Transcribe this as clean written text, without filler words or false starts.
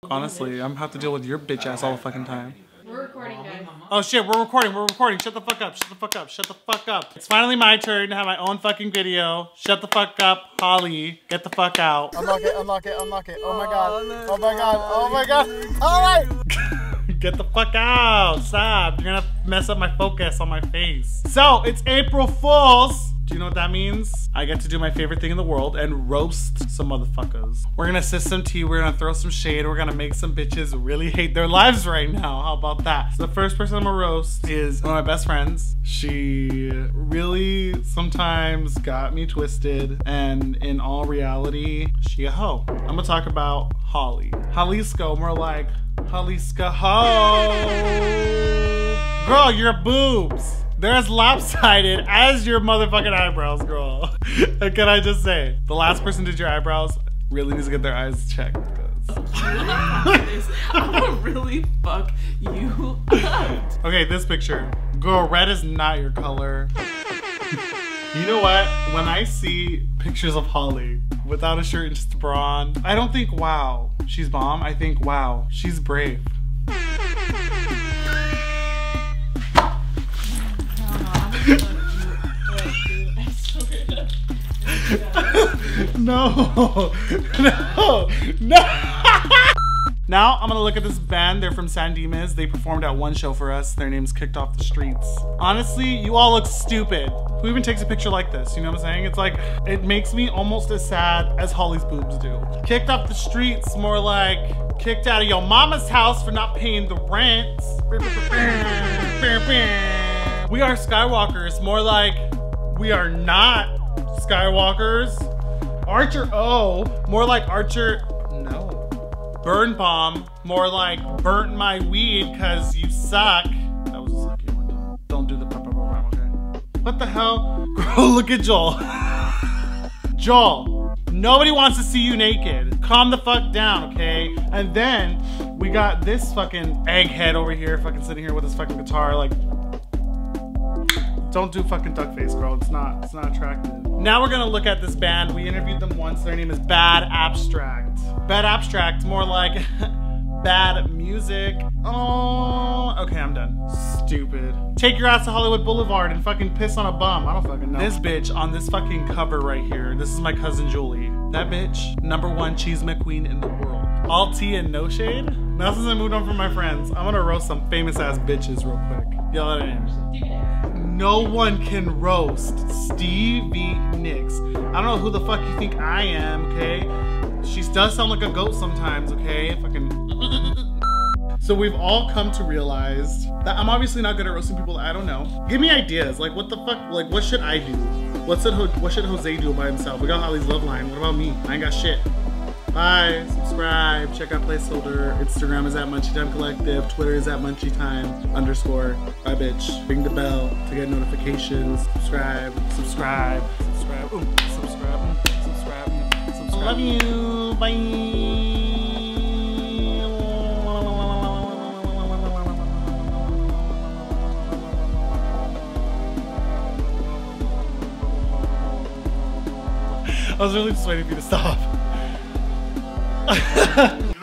Honestly, I'm gonna have to deal with your bitch ass all the fucking time. We're recording, guys. Oh shit, we're recording. Shut the fuck up, shut the fuck up, shut the fuck up. It's finally my turn to have my own fucking video. Shut the fuck up, Holly. Get the fuck out. Unlock it, unlock it, unlock it. Oh my god. Oh my god. Oh my god. Alright. Get the fuck out. Stop. You're gonna mess up my focus on my face. So, it's April Fools. Do you know what that means? I get to do my favorite thing in the world and roast some motherfuckers. We're gonna sip some tea, we're gonna throw some shade, we're gonna make some bitches really hate their lives right now. How about that? So the first person I'm gonna roast is one of my best friends. She really sometimes got me twisted, and in all reality, she a hoe. I'm gonna talk about Holly. Jalisco, more like Jalisco ho. Girl, your boobs. They're as lopsided as your motherfucking eyebrows, girl. Can I just say? The last person did your eyebrows really needs to get their eyes checked. I'm gonna really fuck you up. Okay, this picture. Girl, red is not your color. You know what? When I see pictures of Holly without a shirt and just a bra on, I don't think, wow, she's bomb. I think, wow, she's brave. No, no, no. Now I'm gonna look at this band. They're from San Dimas. They performed at one show for us. Their name's Kicked Off the Streets. Honestly, you all look stupid. Who even takes a picture like this? You know what I'm saying? It's like, it makes me almost as sad as Holly's boobs do. Kicked Off the Streets, more like kicked out of your mama's house for not paying the rent. We are Skywalkers, more like we are not Skywalkers. Archer O, more like Archer, no. Burn Bomb, more like burnt my weed cause you suck. That was a sucky one. Don't do the okay? What the hell? Girl, look at Joel. Joel, nobody wants to see you naked. Calm the fuck down, okay? And then we got this fucking egghead over here fucking sitting here with his fucking guitar like, don't do fucking duck face, girl. It's not attractive. Now we're gonna look at this band. We interviewed them once. Their name is Bad Abstract. Bad Abstract, more like bad music. Oh, okay, I'm done. Stupid. Take your ass to Hollywood Boulevard and fucking piss on a bum. I don't fucking know. This bitch on this fucking cover right here, this is my cousin Julie. That bitch, #1 cheese McQueen in the world. All tea and no shade? Now since I moved on from my friends, I'm gonna roast some famous ass bitches real quick. Yell at names. No one can roast Stevie Nicks. I don't know who the fuck you think I am, okay? She does sound like a goat sometimes, okay? Fucking. So we've all come to realize that I'm obviously not good at roasting people that I don't know. Give me ideas, like what the fuck, like what should I do? What should Jose do by himself? We got Holly's Love Line, what about me? I ain't got shit. Bye, subscribe, check out Placeholder. Instagram is at munchietimecollective. Twitter is at munchietime_. Bye, bitch. Ring the bell to get notifications. Subscribe. Ooh, subscribe. Love you. Bye. I was really just waiting for you to stop.